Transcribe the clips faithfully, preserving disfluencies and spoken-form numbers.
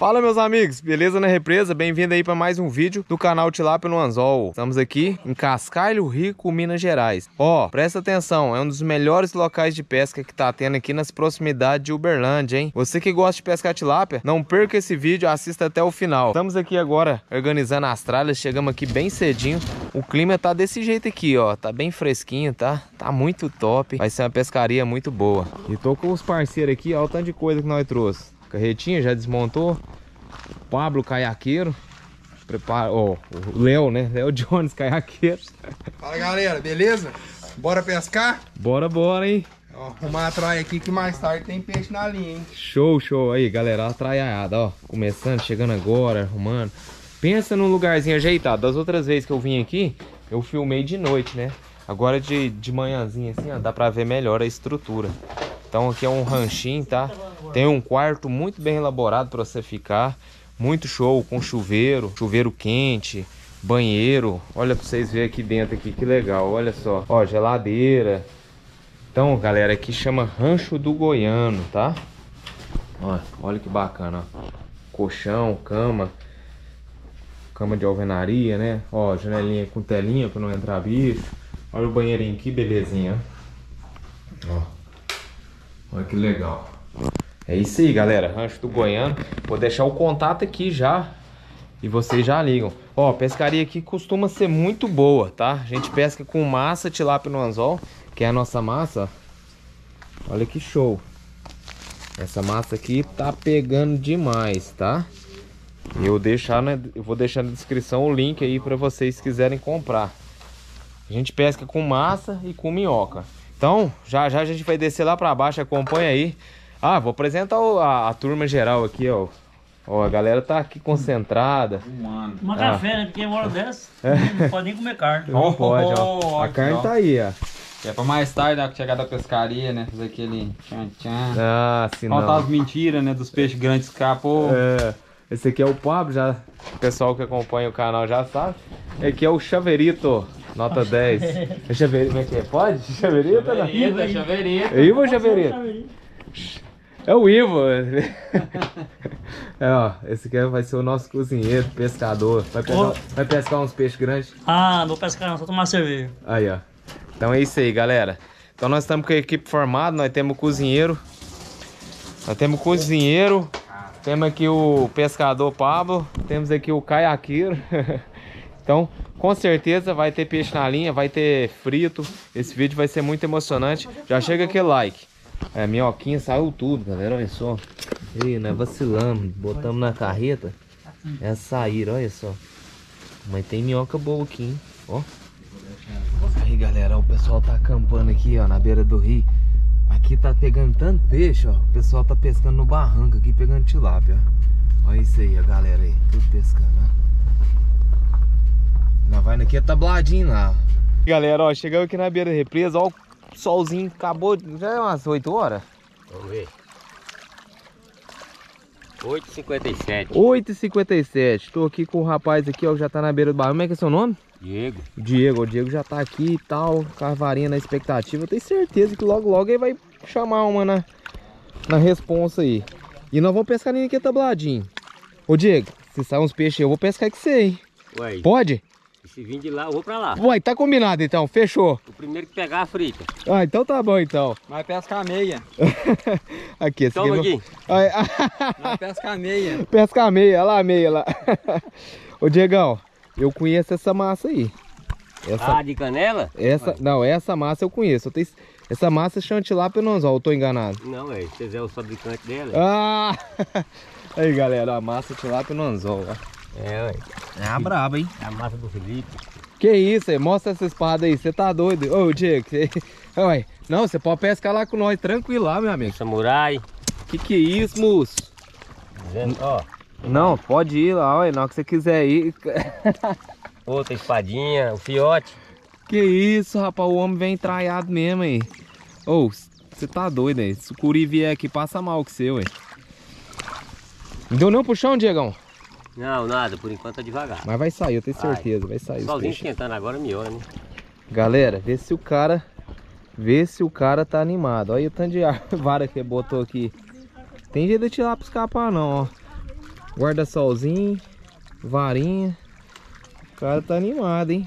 Fala, meus amigos, beleza na represa? Bem-vindo aí para mais um vídeo do canal Tilápia no Anzol. Estamos aqui em Cascalho Rico, Minas Gerais. Ó, presta atenção, é um dos melhores locais de pesca que tá tendo aqui nas proximidades de Uberlândia, hein? Você que gosta de pescar tilápia, não perca esse vídeo, assista até o final. Estamos aqui agora organizando as tralhas, chegamos aqui bem cedinho. O clima tá desse jeito aqui, ó, tá bem fresquinho, tá? Tá muito top, vai ser uma pescaria muito boa. E tô com os parceiros aqui, ó, o tanto de coisa que nós trouxe. Carretinha já desmontou. Pablo caiaqueiro. Prepara, ó, o Léo, né? Léo Jones, caiaqueiro. Fala, galera, beleza? Bora pescar? Bora, bora, hein? Ó, arrumar a traia aqui que mais tarde tem peixe na linha, hein? Show, show. Aí, galera, a traiada, ó. Começando, chegando agora, arrumando. Pensa num lugarzinho ajeitado. Das outras vezes que eu vim aqui, eu filmei de noite, né? Agora de, de manhãzinha assim, ó, dá pra ver melhor a estrutura. Então aqui é um ranchinho, tá? Tem um quarto muito bem elaborado para você ficar. Muito show, com chuveiro, chuveiro quente, banheiro. Olha para vocês verem aqui dentro, aqui, que legal, olha só. Ó, geladeira. Então, galera, aqui chama Rancho do Goiano, tá? Ó, olha que bacana, ó. Colchão, cama. Cama de alvenaria, né? Ó, janelinha com telinha para não entrar bicho. Olha o banheirinho, que belezinha. Ó. Olha que legal. É isso aí, galera, Rancho do Goiano. Vou deixar o contato aqui já e vocês já ligam. Ó, a pescaria aqui costuma ser muito boa, tá? A gente pesca com massa tilápia no anzol, que é a nossa massa. Olha que show. Essa massa aqui tá pegando demais, tá? E eu, deixar na, eu vou deixar na descrição o link aí para vocês se quiserem comprar. A gente pesca com massa e com minhoca. Então, já já a gente vai descer lá pra baixo, acompanha aí. Ah, vou apresentar o, a, a turma geral aqui, ó. Ó, a galera tá aqui concentrada. Mano. Uma ah. café, né? Porque uma hora dessa não pode nem comer carne. Não Oh, pode, ó. oh, A aqui, carne ó. tá aí, ó. É pra mais tarde, na chegada da pescaria, né? Fazer aquele tchan tchan. Ah, se não. Contar as mentiras, né? Dos peixes grandes que escapou. É, esse aqui é o Pablo, já. O pessoal que acompanha o canal já sabe. Aqui é o Chaverito, nota dez. É Chaverito, como é que é? Pode? Chaverito, né? Chaverita, chaverita. É Ivo ou Chaverito? É o Ivo. É, ó, esse aqui vai ser o nosso cozinheiro, pescador. Vai pescar, Oh. vai pescar uns peixes grandes. Ah, não vou pescar não, só tomar cerveja. Aí, ó. Então é isso aí, galera. Então nós estamos com a equipe formada, nós temos o cozinheiro. Nós temos o cozinheiro. Temos aqui o pescador Pablo. Temos aqui o caiaqueiro. Então, com certeza vai ter peixe na linha, vai ter frito. Esse vídeo vai ser muito emocionante. Já chega aquele like. É, minhoquinha saiu tudo, galera, olha só. Ih, nós vacilamos, botamos na carreta. É sair, olha só. Mas tem minhoca boa aqui, hein? Ó. Aí, galera, o pessoal tá acampando aqui, ó, na beira do rio. Aqui tá pegando tanto peixe, ó. O pessoal tá pescando no barranco aqui, pegando tilápia, ó. Olha isso aí, a galera aí, tudo pescando, ó. Nós vai naquele tabladinho lá. Galera, ó, chegamos aqui na beira da represa, ó. O solzinho acabou, já é umas oito horas? Vamos ver. oito e cinquenta e sete. oito e cinquenta e sete. Tô aqui com o rapaz aqui, ó, que já tá na beira do barranco. Como é que é seu nome? Diego. Diego, o Diego já tá aqui e tal, com a varinha na expectativa. Eu tenho certeza que logo logo ele vai chamar uma na, na responsa aí. E nós vamos pescar naquele tabladinho. Ô Diego, se sair uns peixes eu vou pescar com você, hein? Ué, Pode? se vir de lá, eu vou pra lá. Uai, tá combinado então, fechou. O primeiro que pegar a frita. Ah, então tá bom então. Vai pescar meia. Aqui, esse Toma aqui. aqui. Ai, Vai pescar meia. pesca a meia, olha lá a meia lá. Ô Diegão, eu conheço essa massa aí. Essa, Ah, de canela? essa, não, essa massa eu conheço. Eu tenho, essa massa chama tilápia no anzol, eu tô enganado. Não, é. Vocês é o fabricante dela. Ah! Aí, galera, a massa tilápia no anzol, ó. É, ué. É a braba, hein? É a massa do Felipe. Que isso aí? Mostra essa espada aí, você tá doido? Ô, Diego, você... Ué, não, você pode pescar lá com nós, tranquilo lá, meu amigo. Samurai. Que que é isso, moço? Dizendo, ó. Não, pode ir lá, ué, na hora que você quiser ir. Outra espadinha, o fiote. Que isso, rapaz, o homem vem traiado mesmo aí. Ô, você tá doido aí? Se o curi vier aqui, passa mal com você, ué. Não deu nem pro chão, Diegão? Não, nada, por enquanto tá devagar. Mas vai sair, eu tenho Vai. certeza, vai sair. os Solzinho peixes. esquentando agora, melhor, né? Galera, vê se o cara Vê se o cara tá animado. Olha o tanto de vara que ele botou aqui. Tem jeito de tirar pra escapar não, ó. Guarda-solzinho, varinha. O cara tá animado, hein?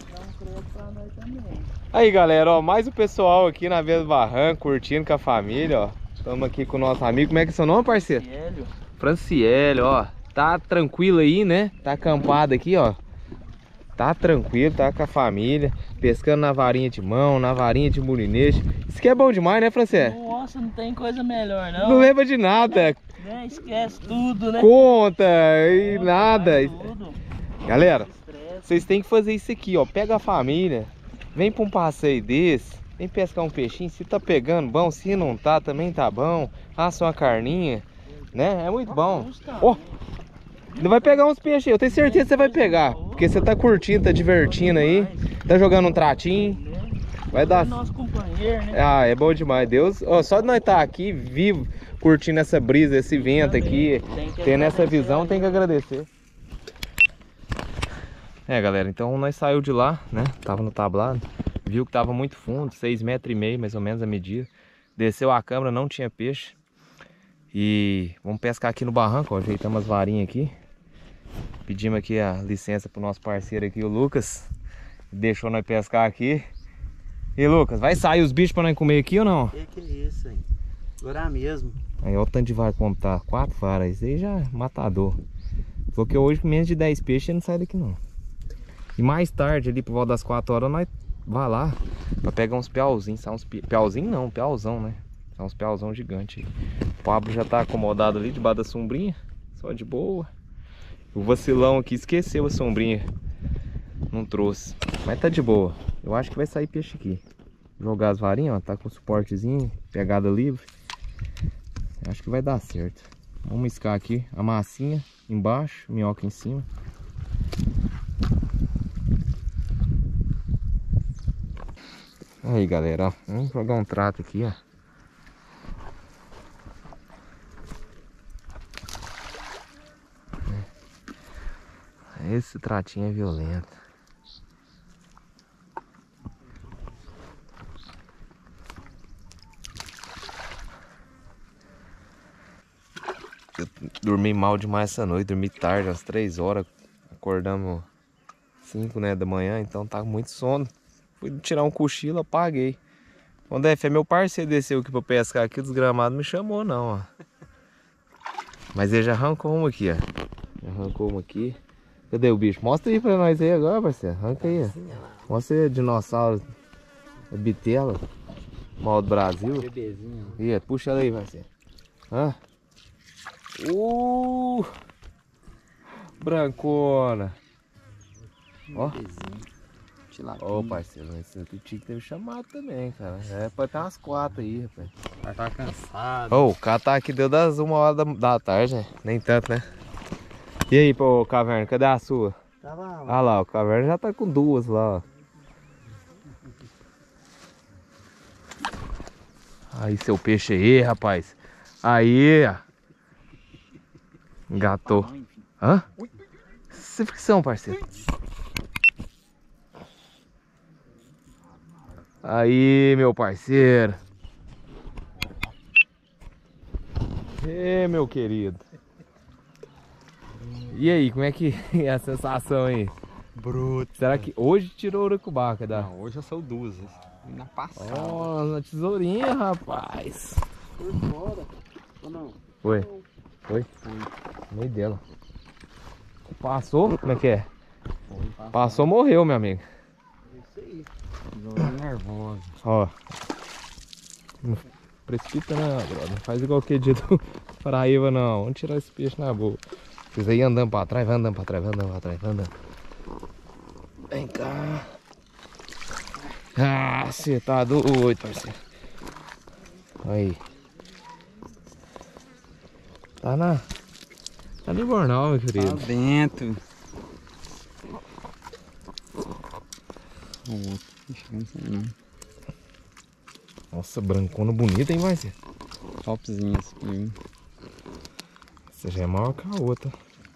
Aí, galera, ó, mais o pessoal aqui na beira do barranco, curtindo com a família, ó. Estamos aqui com o nosso amigo. Como é que é seu nome, parceiro? Franciélio. Franciélio, ó. Tá tranquilo aí, né? Tá acampado aqui, ó. Tá tranquilo, tá com a família. Pescando na varinha de mão, na varinha de mulinete. Isso que é bom demais, né, Franciélio? Nossa, não tem coisa melhor, não. Não lembra de nada. Né? Esquece tudo, né? Conta e Conta, nada. faz tudo. Galera, Estresse. vocês têm que fazer isso aqui, ó. Pega a família, vem pra um passeio desse, vem pescar um peixinho. Se tá pegando, bom. Se não tá, também tá bom. Assa uma carninha, né? É muito bom. Ó, ainda vai pegar uns peixes aí. Eu tenho certeza que você vai pegar. Porque você tá curtindo, tá divertindo aí. Tá jogando um tratinho. Vai dar... É nosso companheiro, né? Ah, é bom demais. Deus, ó, só de nós estar aqui, vivo, curtindo essa brisa, esse vento aqui, tendo essa visão, tem que agradecer. É, galera, então nós saiu de lá, né? Tava no tablado, viu que tava muito fundo, seis metros e meio, mais ou menos a medida. Desceu a câmera, não tinha peixe. E vamos pescar aqui no barranco, ó. Ajeitamos as varinhas aqui. Pedimos aqui a licença pro nosso parceiro aqui, o Lucas. Deixou nós pescar aqui. E Lucas, vai sair os bichos pra nós comer aqui ou não? Que que é isso, hein? Agora mesmo. Aí, ó o tanto de vara como tá. Quatro varas. Isso aí já é matador. Falou que hoje com menos de dez peixes não sai daqui não. E mais tarde, ali por volta das quatro horas, nós vai lá pra pegar uns piauzinhos. São uns pi... piauzinho não, piauzão, né? São uns piauzão gigantes. O Pablo já tá acomodado ali debaixo da sombrinha. Só de boa. O vacilão aqui esqueceu a sombrinha. Não trouxe. Mas tá de boa. Eu acho que vai sair peixe aqui. Jogar as varinhas, ó. Tá com suportezinho. Pegada livre. Acho que vai dar certo. Vamos riscar aqui a massinha embaixo, minhoca em cima. Aí, galera, ó. Vamos jogar um trato aqui, ó. Esse tratinho é violento. Eu dormi mal demais essa noite, dormi tarde, às três horas. Acordamos cinco, né, da manhã, então tá com muito sono. Fui tirar um cochilo, apaguei. O Def é meu parceiro, desceu aqui pra pescar aqui, o desgramado me chamou não, ó. Mas ele já arrancou uma aqui, ó. Já arrancou uma aqui. Cadê o bicho? Mostra aí pra nós aí agora, parceiro. Arranca aí, ó. Mostra aí, dinossauro. A bitela. Mal do Brasil. Bebezinho. Ih, puxa ela aí, parceiro. Hã? Uh! Brancona. Ó. Ô, parceiro, esse aqui tinha que ter chamado também, cara. É pra ter umas quatro aí, rapaz. Vai tá cansado. Ô, o cara tá aqui deu das uma hora da, da tarde, né? Nem tanto, né? E aí, pô, Caverna, cadê a sua? Tava lá. Ah lá, o Caverna já tá com duas lá, ó. Aí, seu peixe aí, rapaz. Aí, ó. Engatou. Hã? Essa fricção, parceiro. Aí, meu parceiro. Ê, meu querido. E aí, como é que é a sensação aí? Bruto. Será que hoje tirou o urucubaca, dá? Não, hoje eu sou duas. Na passada. Ó, na tesourinha, rapaz. Por fora. Ou não? Foi. Foi? Foi. Meio dela. Passou? Como é que é? Foi, Passou, morreu, meu amigo. Isso aí. nervoso. Ó. Não precipita não, brother. Não faz igual que dia do Paraíba, não. Vamos tirar esse peixe na boa. Vocês aí andando pra trás, vai andando pra trás, vai andando pra trás, vai andando. Vem cá. Ah, você tá doido, parceiro. Aí. Tá na... Tá no bornal, meu querido. Tá dentro. O outro. Não sei não. Nossa, brancona bonita, hein, parceiro? Topzinho esse aqui. Essa já é maior que a outra.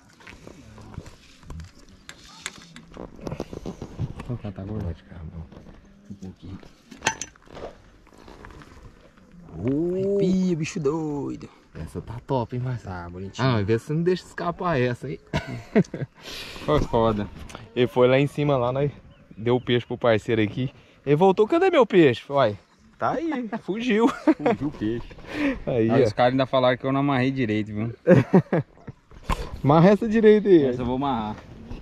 Vou catar agora. Pode, cara, Um pouquinho. Uh, Ih, bicho doido. Essa tá top, hein, Marcelo? Tá, bonitinho. Ah, mas vê se você não deixa escapar essa aí. Foi foda. Ele foi lá em cima, lá, nós deu o peixe pro parceiro aqui. Ele voltou, cadê meu peixe? Uai, tá aí, fugiu. Fugiu o peixe. Aí, Aí ó. os caras ainda falaram que eu não amarrei direito, viu? Marra essa direita aí. Essa eu vou amarrar.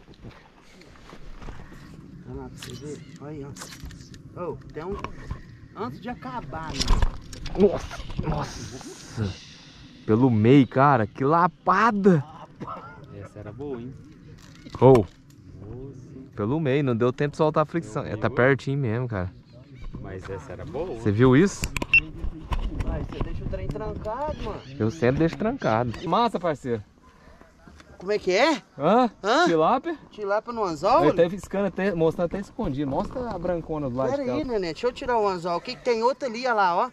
Olha lá pra você ver. Olha aí, ó. Ô, tem um... Antes de acabar, né? Nossa, nossa. Pelo meio, cara, que lapada. Essa era boa, hein? Oh. Pelo meio, não deu tempo de soltar a fricção. É, tá pertinho mesmo, cara. Mas essa era boa. Você viu isso? Vai, você deixa o trem trancado, mano. Eu sempre deixo trancado. Massa, parceiro. Como é que é? Hã? Hã? Tilápia? Tilápia no anzol? Ele tá fiscando até, mostrando até escondido. Mostra a brancona do lado Pera de aí, cá. neném, deixa eu tirar o anzol. O que que tem outro ali, olha lá, ó.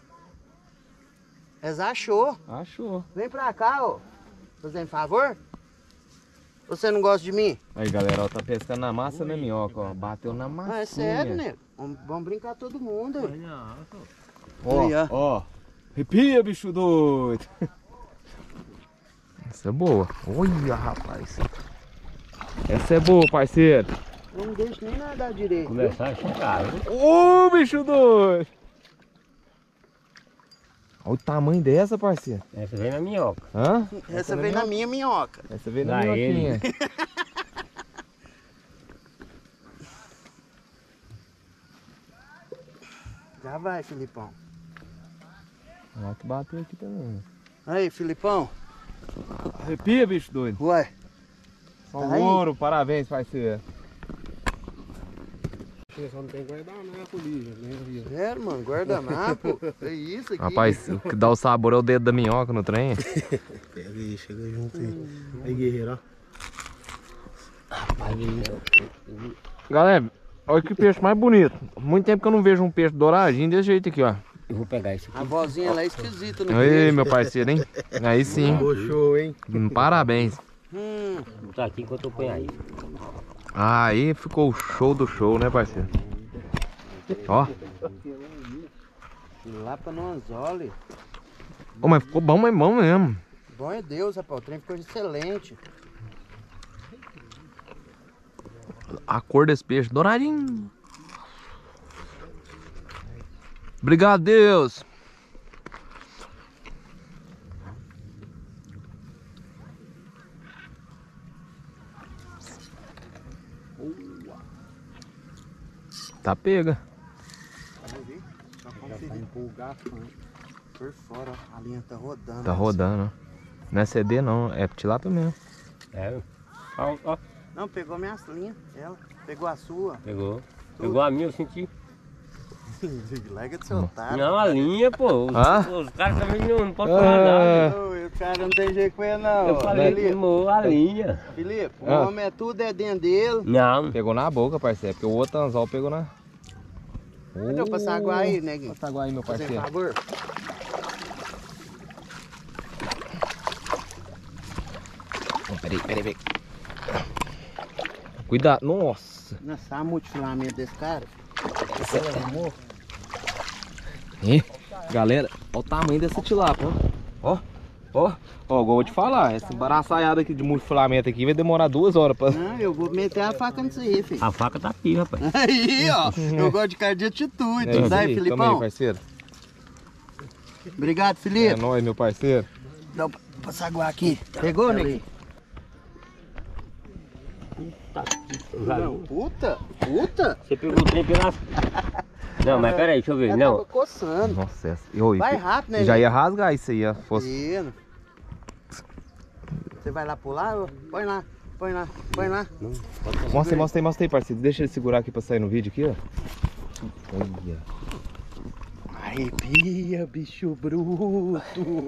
Eles achou. Achou. Vem pra cá, ó. Fazendo favor? Você não gosta de mim? Aí, galera, ó, tá pescando na massa na minhoca, ó. Bateu na massa. Ah, é sério, né? Vamos, vamos brincar todo mundo. Ó, Aí, ó. ó. Arrepia, bicho doido. Essa é boa. Olha, rapaz. Essa é boa, parceiro. Eu não deixo nem nadar direito. Começar a chegar, né? Ô, bicho doido. Olha o tamanho dessa, parceiro. Essa vem na minhoca. Hã? Essa vem na minha minhoca. Essa veio na Lá minhoquinha. Já vai, Filipão. Ó, que bateu aqui também. Aí, Filipão. Arrepia, bicho doido. Ué. Só Tá aí? ouro, parabéns, parceiro. Só não tem guardanapo ali, né? Sério, mano, guardanapo. É isso aqui. Rapaz, o que dá o sabor é o dedo da minhoca no trem. Pega aí, chega junto aí. Aí, guerreiro, ó. Galera, olha que peixe mais bonito. Muito tempo que eu não vejo um peixe douradinho desse jeito aqui, ó. Eu vou pegar isso aqui. A vozinha lá é esquisita no Aí, peixe. meu parceiro, hein? Aí sim. Ô, show, hein? Hum, Parabéns. Hum, Vou botar aqui enquanto eu ponho aí. Aí ficou o show do show, né, parceiro? Ó. lá pra no anzole. Ô, mas ficou bom, mas bom mesmo. Bom é Deus, rapaz. O trem ficou excelente. A cor desse peixe, douradinho. Obrigado, Deus. Tá pega. Só conferir. Empolgar por fora, ó. A linha tá rodando. Tá rodando. Não é C D não, é tilápia mesmo. É. Ó, ó. Não, pegou minhas linhas. Ela pegou a sua. Pegou. Pegou a minha, eu senti. Larga de seu otário. Não, a linha, pô. Os, Ah? os caras também não, não podem falar nada. Ô, o cara não tem jeito com ele, não. Eu falei que Felipe, queimou a linha. Felipe, o Ah. homem é tudo é dentro dele. Não. Pegou na boca, parceiro, porque o outro anzol pegou na... Cadê o passaguá aí, neguinho? Passaguá aí, meu Por parceiro. favor. Não, peraí, peraí, peraí. Cuidado, nossa. Não sabe muito filamento desse cara? Ih, galera, olha o tamanho dessa tilápia, ó. Ó, ó, ó, igual eu vou te falar, essa embaraçaiada aqui de multifilamento aqui vai demorar duas horas pra... Não, eu vou meter a faca nisso aí, filho. A faca tá aqui, rapaz. Aí, ó. Eu gosto de cara de atitude. É, Daí, isso aí, tamo Filipão. aí, parceiro. Obrigado, É Felipe. nóis, meu parceiro. Dá o passaguá aqui. Pegou, neguinho? Não, puta, puta. Você pegou o trem pelas... Não, mas peraí, deixa eu ver. Eu Não. tava coçando. Nossa, essa... Eu, Vai rápido, né? já ia rasgar isso aí, ó. Fosse... Indo. Você vai lá pular? Ô? Põe lá, põe lá, põe lá. Mostra aí, mostra aí, mostra aí, parceiro. Deixa ele segurar aqui pra sair no vídeo aqui, ó. Olha. Arrepia, bicho bruto.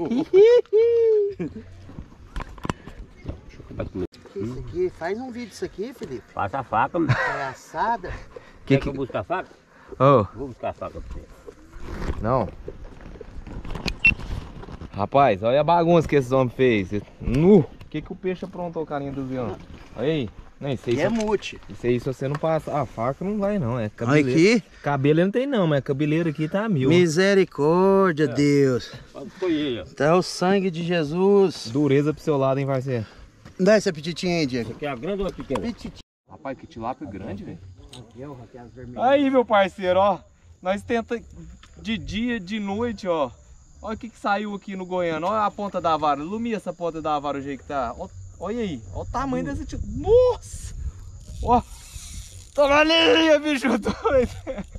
Que isso aqui? Faz um vídeo disso aqui, Felipe. Passa a faca, mano. Palhaçada. Que Quer que... que eu busque a faca? Ô, Vou buscar a faca pra você. não. Rapaz, olha a bagunça que esses homens fez. Nu. que, que o peixe aprontou, carinha do Zion? Olha aí. Não, isso aí, E é se- mute. isso aí se você não passa. A faca não vai, não. É Olha cabeleira. aqui. Cabelo não tem, não, mas cabeleiro aqui tá mil. Misericórdia, Deus. Foi ele, ó. Tá o sangue de Jesus. Dureza pro seu lado, hein, parceiro? Dá esse apetitinho aí, Diego. Aqui é a grande ou a pequena? Rapaz, que tilápia grande, velho. Aí, meu parceiro, ó. Nós tenta de dia, de noite, ó. Olha o que, que saiu aqui no Goiânia. Olha a ponta da vara. Ilumina essa ponta da vara, o jeito que tá. Ó, olha aí. Olha o tamanho desse tipo. Nossa! Ó. Toma linha, bicho doido.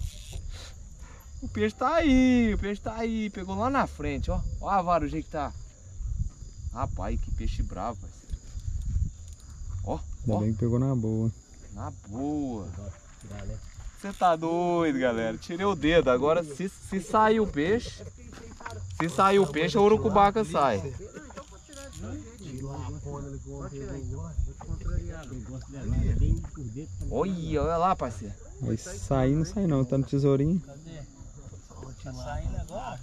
O peixe tá aí. O peixe tá aí. Pegou lá na frente, ó. Olha a vara, o jeito que tá. Rapaz, que peixe bravo, parceiro. Ó. Ainda Ó. bem que pegou na boa. Na boa. Você tá doido, galera. Tirei o dedo. Agora, se, se sair o peixe, se sair o peixe, a urucubaca sai. Olha, olha lá, parceiro. Vai sair, não sai não, tá no tesourinho. Tá saindo agora?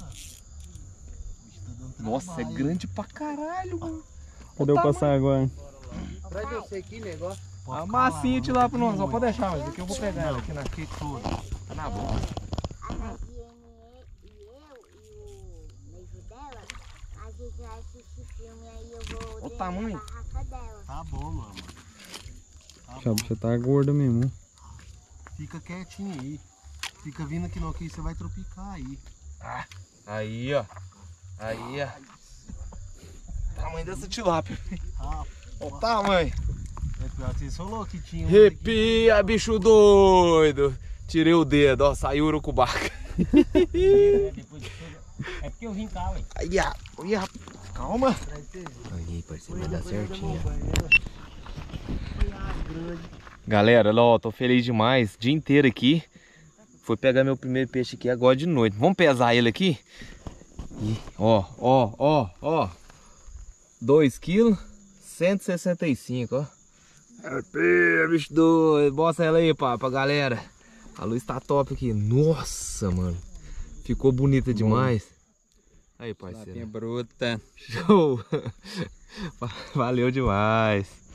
Nossa, é grande pra caralho, mano. Cadê o passar agora? Traz você aqui, negócio. A massinha de lá pro nós. Só pode deixar, mas aqui eu vou pegar ela aqui na Que tudo. tá na boca. A Nadiane e eu e o noivo dela, a gente vai assistir filme aí eu vou O dentro tamanho? da barraca dela. Tá bom, mano. Tá A bom. bicha tá gorda mesmo. Fica quietinho aí. Fica vindo aqui não, que você vai tropicar aí. Aí, ó. Aí, ó. Tamanho dessa tilápia. Ah, Olha o tamanho. é pior que você falou que tinha um Arrepia, bicho doido. Tirei o dedo, ó. Saiu o urucubaca. É porque eu vim cá, ué. Aí, ó. Olha, calma. Aí, parceiro, vai dar certinho. Galera, ó, tô feliz demais. Dia inteiro aqui. Fui pegar meu primeiro peixe aqui agora de noite. Vamos pesar ele aqui? Ih, ó, ó, ó, ó. dois quilos, cento e sessenta e cinco, ó. Arrepia, bicho doido. Mostra ela aí, pá, pra galera. A luz tá top aqui. Nossa, mano. Ficou bonita demais. Aí, Lapinha parceiro. bruta. Show. Valeu demais.